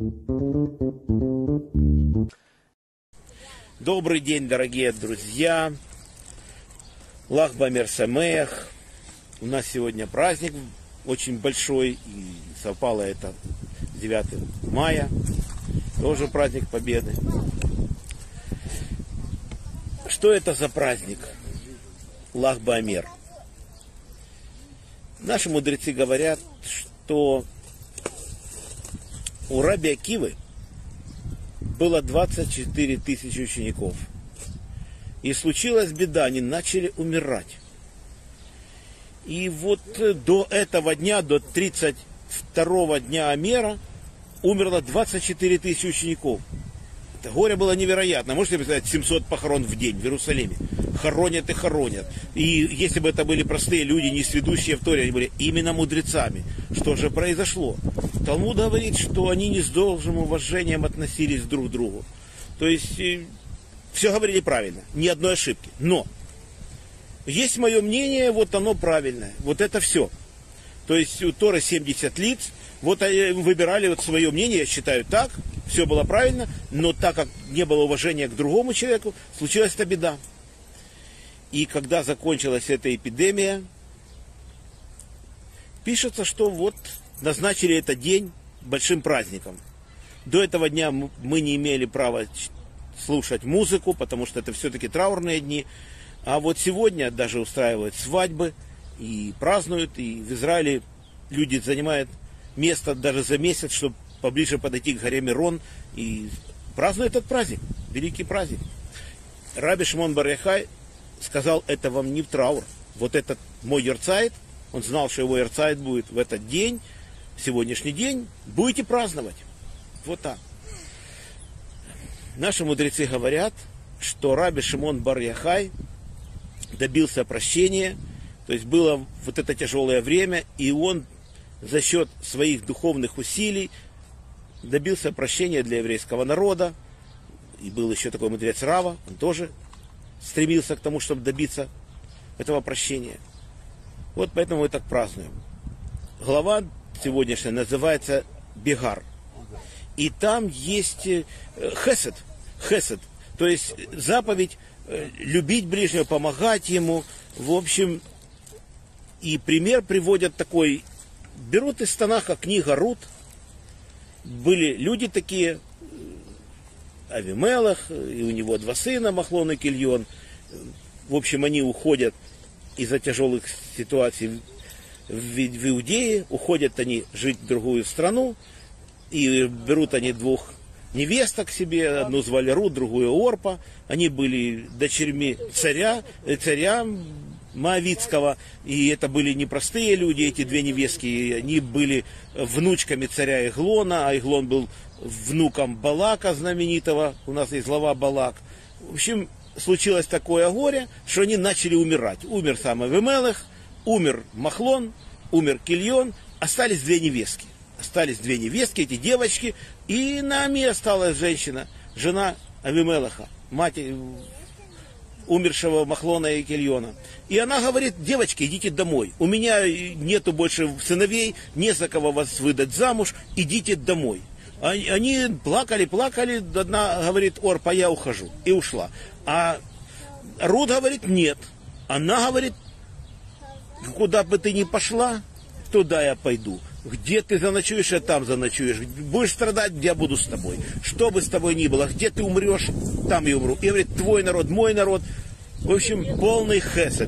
Добрый день, дорогие друзья. Лах бамер самеах. У нас сегодня праздник очень большой, и совпало это с 9 мая. Тоже праздник Победы. Что это за праздник? Лах бамер. Наши мудрецы говорят, что у Раби Акивы было 24 тысячи учеников. И случилась беда, они начали умирать. И вот до этого дня, до 32-го дня Омера, умерло 24 тысячи учеников. Это горе было невероятно. Можете представить, 700 похорон в день в Иерусалиме. Хоронят и хоронят. И если бы это были простые люди, не сведущие в Торе, они были именно мудрецами. Что же произошло? Талмуд говорит, что они не с должным уважением относились друг к другу. То есть, все говорили правильно, ни одной ошибки. Но, есть мое мнение, вот оно правильное. Вот это все. То есть, у Торы 70 лиц, вот они выбирали вот свое мнение, я считаю так, все было правильно, но так как не было уважения к другому человеку, случилась эта беда. И когда закончилась эта эпидемия, пишется, что вот назначили этот день большим праздником. До этого дня мы не имели права слушать музыку, потому что это все-таки траурные дни. А вот сегодня даже устраивают свадьбы и празднуют. И в Израиле люди занимают место даже за месяц, чтобы поближе подойти к горе Мирон и празднуют этот праздник, великий праздник. Раби Шимон бар Йохай сказал, это вам не в траур. Вот этот мой йорцайт, он знал, что его йорцайт будет в этот день, в сегодняшний день, будете праздновать. Вот так. Наши мудрецы говорят, что Раби Шимон бар Йохай добился прощения, то есть было вот это тяжелое время, и он за счет своих духовных усилий добился прощения для еврейского народа. И был еще такой мудрец Рава, он тоже стремился к тому, чтобы добиться этого прощения. Вот поэтому мы так празднуем. Глава сегодняшняя называется Бегар. И там есть хесед, то есть заповедь любить ближнего, помогать ему. В общем, и пример приводят такой. Берут из Танаха книга Рут. Были люди такие, Авимелах, и у него 2 сына, Махлон и Кильон. В общем, они уходят из-за тяжелых ситуаций в Иудее, уходят они жить в другую страну, и берут они 2 невесток себе, одну звали Рут, другую Орпа. Они были дочерьми царя Моавитского, и это были непростые люди, эти 2 невестки, они были внучками царя Иглона, а Иглон был внуком Балака знаменитого, у нас есть глава Балак. В общем, случилось такое горе, что они начали умирать. Умер сам Авимелех, умер Махлон, умер Кильон, остались 2 невестки. Остались 2 невестки, эти девочки, и Наами осталась женщина, жена Авимелеха, мать умершего Махлона и Кильона. И она говорит, девочки, идите домой. У меня нету больше сыновей, не за кого вас выдать замуж, идите домой. Они плакали. Одна говорит, Орпа, я ухожу. И ушла. А Рут говорит, нет. Она говорит, куда бы ты ни пошла, туда я пойду. Где ты заночуешь, я там заночуешь. Будешь страдать, я буду с тобой. Что бы с тобой ни было, где ты умрешь, там я умру. И говорит, твой народ, мой народ. В общем, полный хесед.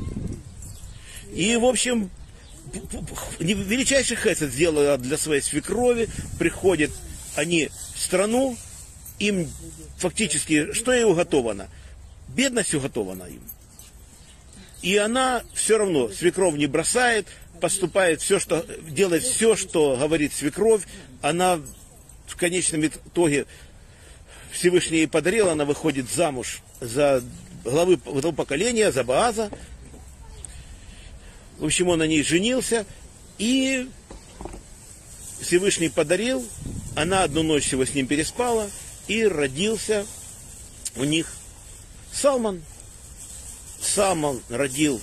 И, в общем, величайший хесед сделала для своей свекрови. Приходят они в страну, им фактически, что ей уготовано? Бедность уготована им. И она все равно, свекровь не бросает, поступает делает все, что говорит свекровь. Она в конечном итоге Всевышний ей подарил, она выходит замуж за главы этого поколения, за Боаза. В общем, он на ней женился, и Всевышний подарил, она одну ночь всего с ним переспала, и родился у них Салмон. Салмон родил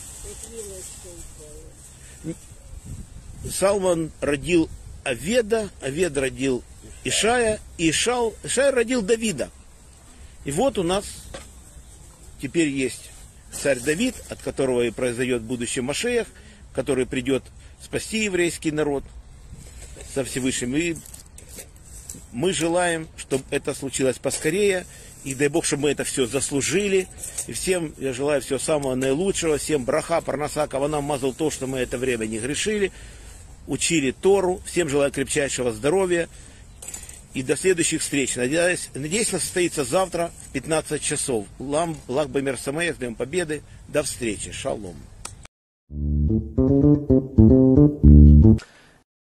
Аведа, Авед родил Ишая, и Ишай родил Давида. И вот у нас теперь есть царь Давид, от которого и произойдет будущий Машиах, который придет спасти еврейский народ со Всевышним. И мы желаем, чтобы это случилось поскорее. И дай Бог, чтобы мы это все заслужили. И всем я желаю всего самого наилучшего. Всем браха, парнаса, кавана, мазал то, что мы это время не грешили. Учили Тору. Всем желаю крепчайшего здоровья. И до следующих встреч. Надеюсь, она состоится завтра в 15 часов. Лах Бамер Самеях, Днем Победы. До встречи. Шалом.